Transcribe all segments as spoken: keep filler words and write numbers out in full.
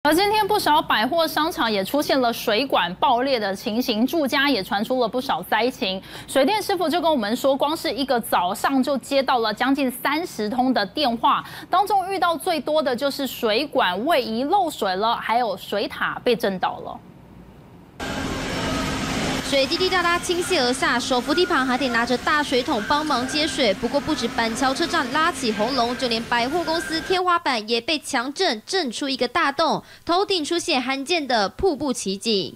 而今天不少百货商场也出现了水管爆裂的情形，住家也传出了不少灾情。水电师傅就跟我们说，光是一个早上就接到了将近三十通的电话，当中遇到最多的就是水管位移漏水了，还有水塔被震倒了。 水滴滴答答倾泻而下，手扶梯旁还得拿着大水桶帮忙接水。不过不止板桥车站拉起红龙，就连百货公司天花板也被强震震出一个大洞，头顶出现罕见的瀑布奇景。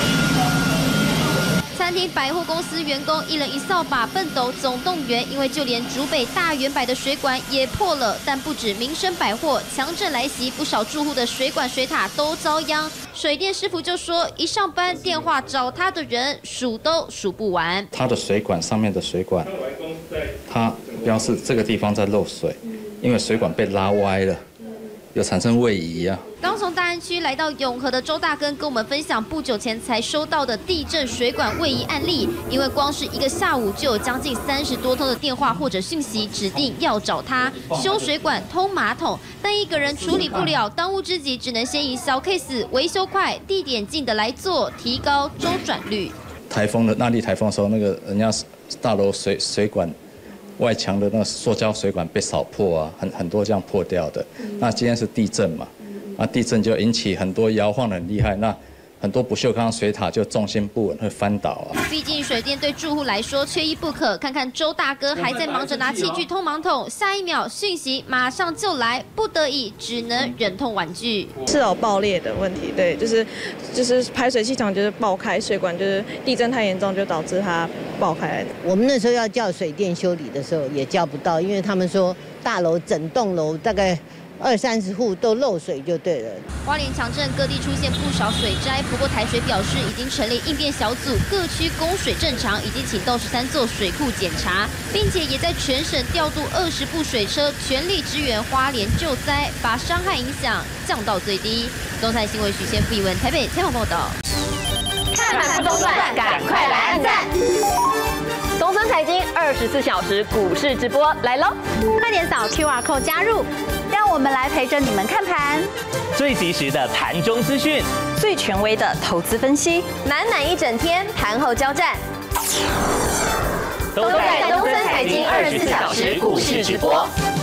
餐厅、百货公司员工一人一扫把，奋斗总动员。因为就连竹北大圆柏的水管也破了，但不止民生百货，强震来袭，不少住户的水管、水塔都遭殃。水电师傅就说，一上班电话找他的人数都数不完。 它的水管上面的水管，它标示这个地方在漏水，因为水管被拉歪了，有产生位移啊。 刚从大安区来到永和的周大根跟我们分享不久前才收到的地震水管位移案例，因为光是一个下午就有将近三十多通的电话或者讯息，指定要找他修水管、通马桶，但一个人处理不了，当务之急只能先以小 case 维修快、地点近的来做，提高周转率。 台风的那莉台风的时候，那个人家大楼水水管。 外墙的那个塑胶水管被扫破啊，很很多这样破掉的。那今天是地震嘛，那地震就引起很多摇晃得很厉害，那很多不锈钢水塔就重心不稳会翻倒啊。 毕竟水电对住户来说缺一不可。看看周大哥还在忙着拿器具通马桶，下一秒讯息马上就来，不得已只能忍痛婉拒。 是有爆裂的问题，对，就是就是排水系统就是爆开，水管就是地震太严重就导致它爆开。 我们那时候要叫水电修理的时候也叫不到，因为他们说大楼整栋楼大概。 二三十户都漏水就对了。 花莲强震，各地出现不少水灾。不过台水表示，已经成立应变小组，各区供水正常，已经启动十三座水库检查，并且也在全省调度二十部水车，全力支援花莲救灾，把伤害影响降到最低。东蔡新闻许宪、傅以文台北采访报道。 看盘不中断，赶快来按赞！东森财经二十四小时股市直播来喽！ 快点扫 Q R code 加入，让我们来陪着你们看盘， 最及时的盘中资讯， 最权威的投资分析， 满满一整天盘后交战， 都在东森财经二十四小时股市直播。